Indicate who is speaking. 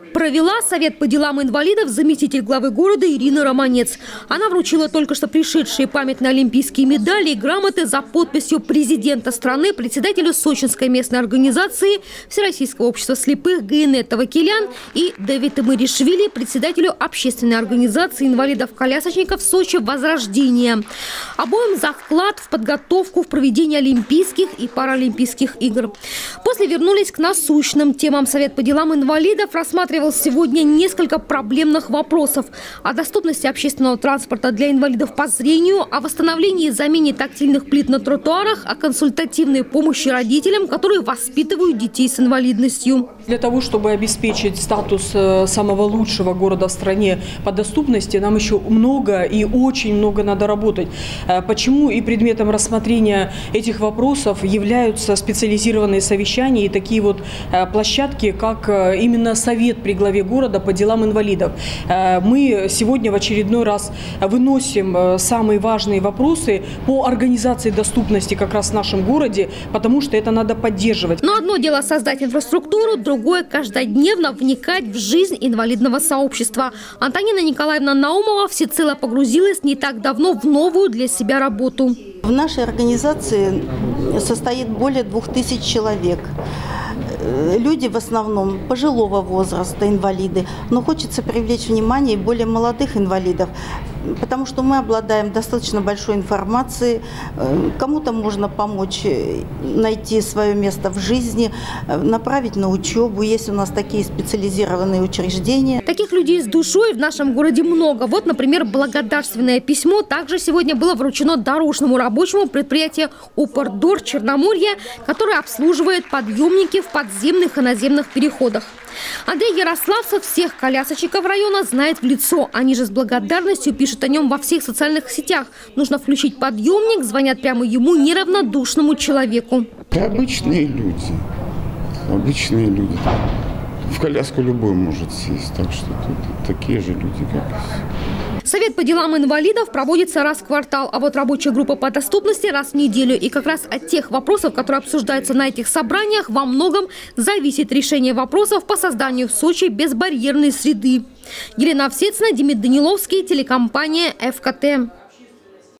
Speaker 1: Провела совет по делам инвалидов заместитель главы города Ирина Романец. Она вручила только что пришедшие памятные олимпийские медали и грамоты за подписью президента страны, председателю Сочинской местной организации Всероссийского общества слепых Гаинета Вакилян и Давида Маришвили, председателю общественной организации инвалидов-колясочников Сочи «Возрождение». Обоим за вклад в подготовку в проведение Олимпийских и Паралимпийских игр. После вернулись к насущным темам. Совет по делам инвалидов рассматривал сегодня несколько проблемных вопросов: о доступности общественного транспорта для инвалидов по зрению, о восстановлении и замене тактильных плит на тротуарах, о консультативной помощи родителям, которые воспитывают детей с инвалидностью.
Speaker 2: Для того, чтобы обеспечить статус самого лучшего города в стране по доступности, нам еще много и очень много надо работать. Почему и предметом рассмотрения этих вопросов являются специализированные совещания и такие вот площадки, как именно совет при главе города по делам инвалидов. Мы сегодня в очередной раз выносим самые важные вопросы по организации доступности как раз в нашем городе, потому что это надо поддерживать.
Speaker 1: Но одно дело создать инфраструктуру, другое – каждодневно вникать в жизнь инвалидного сообщества. Антонина Николаевна Наумова всецело погрузилась не так давно в новую для себя работу.
Speaker 3: В нашей организации состоит более 2000 человек. Люди в основном пожилого возраста, инвалиды, но хочется привлечь внимание более молодых инвалидов, потому что мы обладаем достаточно большой информацией, кому-то можно помочь найти свое место в жизни, направить на учебу, есть у нас такие специализированные учреждения.
Speaker 1: Таких людей с душой в нашем городе много. Вот, например, благодарственное письмо также сегодня было вручено дорожному рабочему предприятию «Упордор Черноморья», которое обслуживает подъемники в подземных и наземных переходах. Андрей Ярославцев всех колясочников района знает в лицо. Они же с благодарностью пишут о нем во всех социальных сетях. Нужно включить подъемник, звонят прямо ему, неравнодушному человеку.
Speaker 4: Это обычные люди. Обычные люди. В коляску любой может сесть, так что тут такие же люди, как и все.
Speaker 1: Совет по делам инвалидов проводится раз в квартал, а вот рабочая группа по доступности раз в неделю. И как раз от тех вопросов, которые обсуждаются на этих собраниях, во многом зависит решение вопросов по созданию в Сочи безбарьерной среды. Елена Овсецина, Демид Даниловский, телекомпания ФКТ.